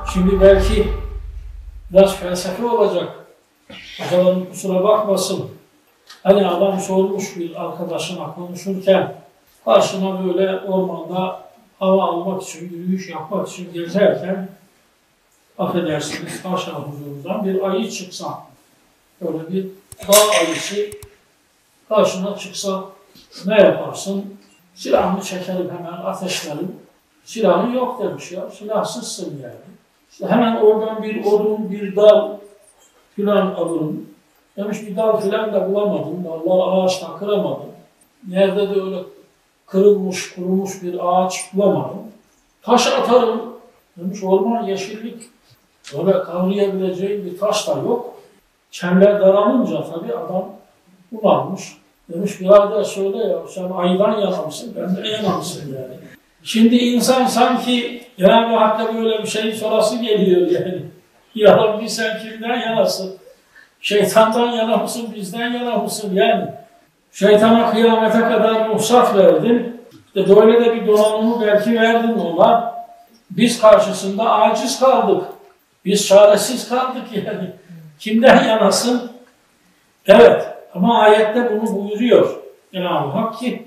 Şimdi belki biraz felsefe olacak. Hocalarım kusura bakmasın. Hani adam sormuş bir arkadaşına konuşurken, karşına böyle ormanda hava almak için, yürüyüş yapmak için gezerken, affedersiniz haşa huzurundan bir ayı çıksa, böyle bir dağ ayısı karşına çıksa ne yaparsın? Silahını çekerim hemen, ateşlerim. Silahın yok demiş ya, silahsızsın yani. İşte hemen oradan bir odun, bir dal filan alırım. Demiş bir dal filan da bulamadım, vallahi ağaçtan kıramadım. Nerede de öyle kırılmış, kurumuş bir ağaç bulamadım. Taş atarım. Demiş orman, yeşillik. Öyle kavrayabileceğim bir taş da yok. Çember daralınca tabii adam bulanmış. Demiş bir ayda söyle ya, sen aydan yana mısın, benden yana mısın yani. Şimdi insan sanki Cenab-ı Hakk'a böyle bir şey sorası geliyor yani. Ya Rabbi sen kimden yanasın? Şeytandan yana mısın, bizden yana mısın yani? Şeytana kıyamete kadar ruhsat verdin. İşte böyle de bir donanımı belki verdin ona. Biz karşısında aciz kaldık. Biz çaresiz kaldık yani. Kimden yanasın? Evet, ama ayette bunu buyuruyor Cenab-ı Hak ki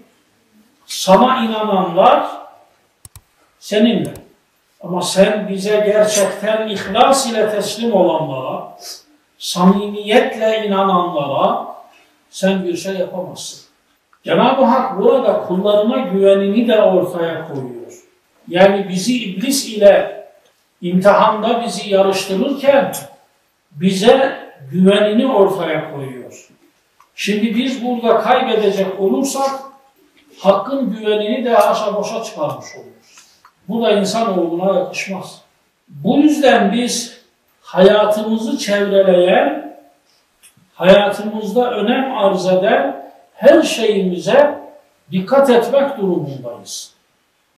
sana inananlar seninle. Ama sen bize gerçekten ihlas ile teslim olanlara, samimiyetle inananlara sen bir şey yapamazsın. Cenab-ı Hak burada kullarına güvenini de ortaya koyuyor. Yani bizi iblis ile imtihanda bizi yarıştırırken bize güvenini ortaya koyuyor. Şimdi biz burada kaybedecek olursak Hakk'ın güvenini de haşa boşa çıkarmış oluruz. Bu da insanoğluna yakışmaz. Bu yüzden biz hayatımızı çevreleyen, hayatımızda önem arz eden her şeyimize dikkat etmek durumundayız.